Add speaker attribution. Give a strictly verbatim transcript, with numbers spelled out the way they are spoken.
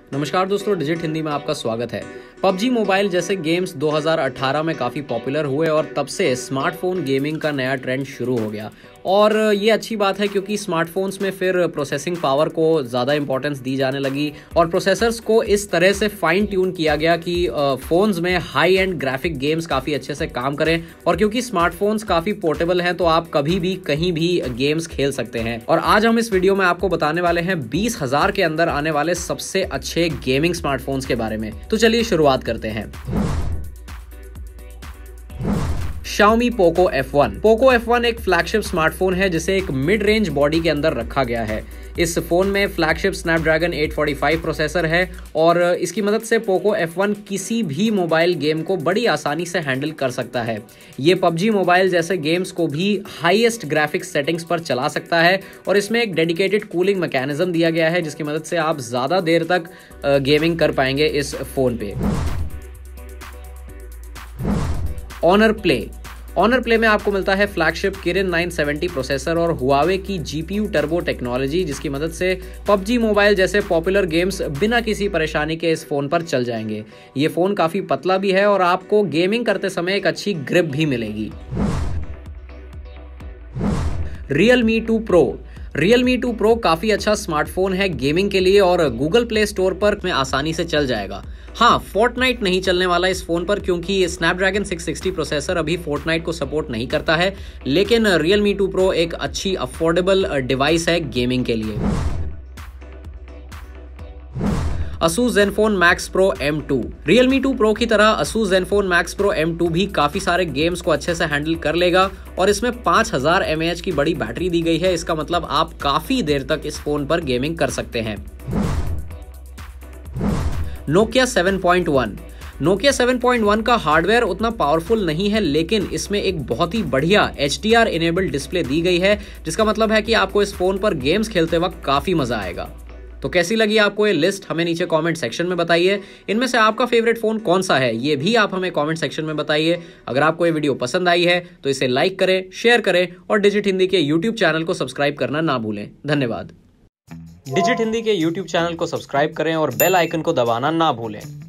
Speaker 1: नमस्कार दोस्तों, डिजिट हिंदी में आपका स्वागत है। पबजी मोबाइल जैसे गेम्स दो हज़ार अठारह में काफ़ी पॉपुलर हुए और तब से स्मार्टफोन गेमिंग का नया ट्रेंड शुरू हो गया। और ये अच्छी बात है क्योंकि स्मार्टफोन्स में फिर प्रोसेसिंग पावर को ज़्यादा इंपॉर्टेंस दी जाने लगी और प्रोसेसर्स को इस तरह से फाइन ट्यून किया गया कि फ़ोन्स में हाई एंड ग्राफिक गेम्स काफ़ी अच्छे से काम करें। और क्योंकि स्मार्टफोन्स काफ़ी पोर्टेबल हैं तो आप कभी भी कहीं भी गेम्स खेल सकते हैं। और आज हम इस वीडियो में आपको बताने वाले हैं बीस हज़ार के अंदर आने वाले सबसे अच्छे गेमिंग स्मार्टफोन्स के बारे में। तो चलिए शुरुआत करते हैं। Xiaomi Poco F one. Poco F one एक फ्लैगशिप स्मार्टफोन है जिसे एक मिड रेंज बॉडी के अंदर रखा गया है। इस फोन में flagship Snapdragon eight forty five processor है और इसकी मदद से Poco एफ वन किसी भी मोबाइल गेम को बड़ी आसानी से हैंडल कर सकता है। ये पबजी मोबाइल जैसे गेम्स को भी हाईएस्ट ग्राफिक्स सेटिंग्स पर चला सकता है और इसमें एक डेडिकेटेड कूलिंग मैकेनिज्म दिया गया है जिसकी मदद से आप ज़्यादा देर तक गेमिंग कर पाएंगे इस फोन पे। ऑनर प्ले ऑनर प्ले में आपको मिलता है flagship Kirin nine seventy processor और हुआवे की जीपीयू टर्बो टेक्नोलॉजी जिसकी मदद से पबजी मोबाइल जैसे पॉपुलर गेम्स बिना किसी परेशानी के इस फोन पर चल जाएंगे। ये फोन काफी पतला भी है और आपको गेमिंग करते समय एक अच्छी ग्रिप भी मिलेगी। Realme two Pro Realme two Pro काफी अच्छा स्मार्टफोन है गेमिंग के लिए और गूगल प्ले स्टोर पर में आसानी से चल जाएगा। हाँ, फोर्टनाइट नहीं चलने वाला इस फोन पर क्योंकि स्नैपड्रैगन सिक्स सिक्सटी प्रोसेसर अभी फोर्टनाइट को सपोर्ट नहीं करता है, लेकिन Realme टू Pro एक अच्छी अफोर्डेबल डिवाइस है गेमिंग के लिए। Asus Zenfone Max Pro M two. Realme two Pro की तरह Asus Zenfone Max Pro M two भी काफी सारे गेम्स को अच्छे से हैंडल कर लेगा और इसमें पाँच हज़ार एम ए एच की बड़ी बैटरी दी गई है। इसका मतलब आप काफी देर तक इस फोन पर गेमिंग कर सकते हैं। Nokia seven point one Nokia seven point one का हार्डवेयर उतना पावरफुल नहीं है, लेकिन इसमें एक बहुत ही बढ़िया H D R enabled display दी गई है जिसका मतलब है कि आपको इस फोन पर गेम्स खेलते वक्त काफी मजा आएगा। तो कैसी लगी आपको ये लिस्ट, हमें नीचे कमेंट सेक्शन में बताइए। इनमें से आपका फेवरेट फोन कौन सा है ये भी आप हमें कमेंट सेक्शन में बताइए। अगर आपको ये वीडियो पसंद आई है तो इसे लाइक करें, शेयर करें और डिजिट हिंदी के यूट्यूब चैनल को सब्सक्राइब करना ना भूलें। धन्यवाद। डिजिट हिंदी के यूट्यूब चैनल को सब्सक्राइब करें और बेल आइकन को दबाना ना भूलें।